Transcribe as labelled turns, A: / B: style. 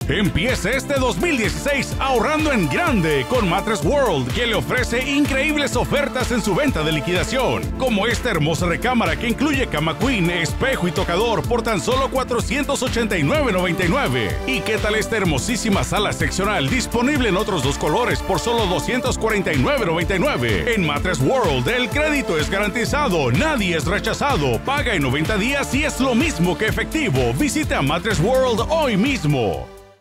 A: Empiece este 2016 ahorrando en grande con Mattress World, que le ofrece increíbles ofertas en su venta de liquidación, como esta hermosa recámara que incluye cama queen, espejo y tocador por tan solo $489.99. ¿Y qué tal esta hermosísima sala seccional disponible en otros 2 colores por solo $249.99? En Mattress World el crédito es garantizado, nadie es rechazado, paga en 90 días y es lo mismo que efectivo. Visita Mattress World hoy mismo.